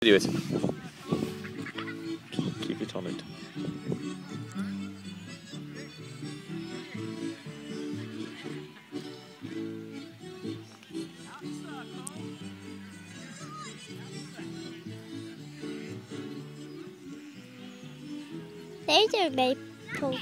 Video it. Keep it on it. There's a Maypole.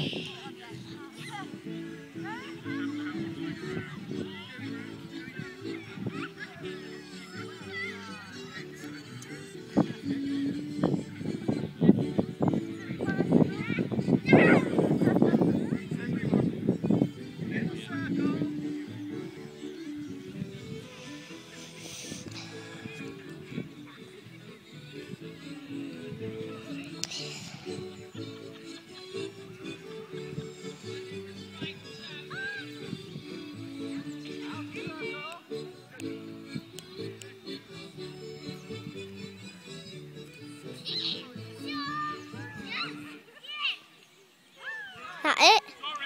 That it?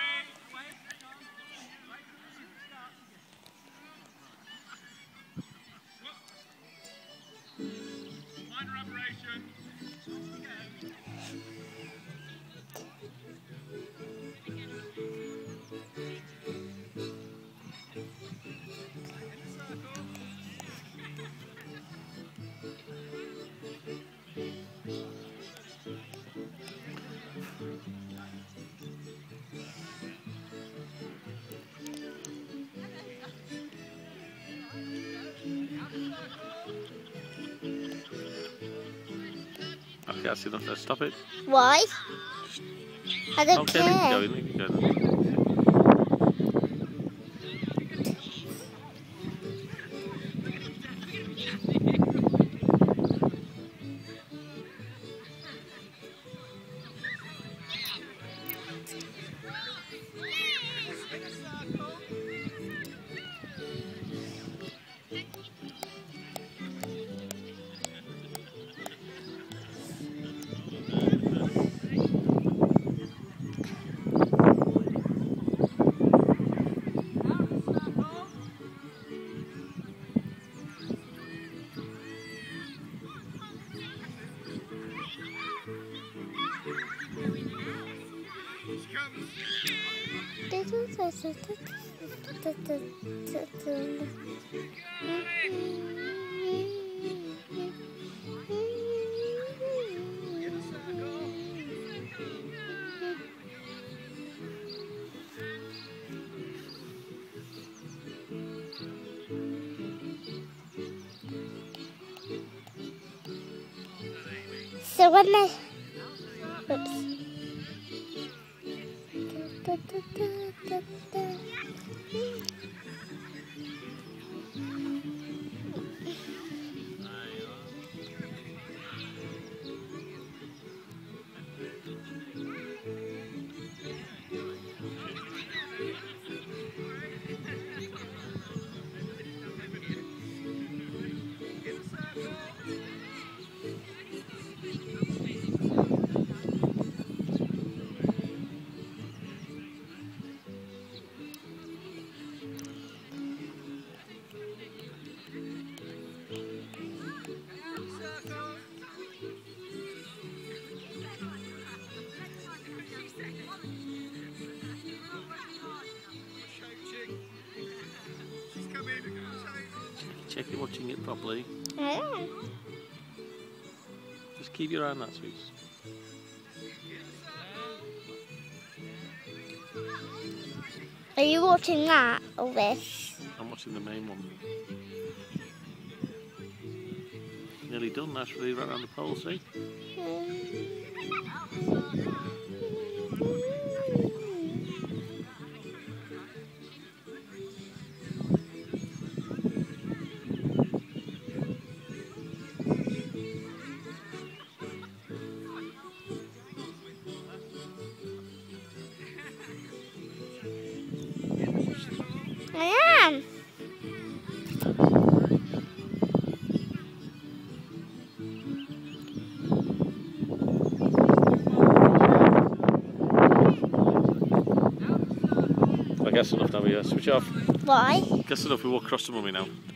Minor aberration. Okay, that's enough. Let's stop it. Why? I don't Okay, care. leave it go. So when they... Oops. Check you're watching it properly. I am. Just keep your eye on that, sweets. Are you watching that or this? I'm watching the main one. Nearly done, that's really right around the pole, see? I am. I guess enough now, we switch off. Why? Guess enough, we walk across to Mummy now.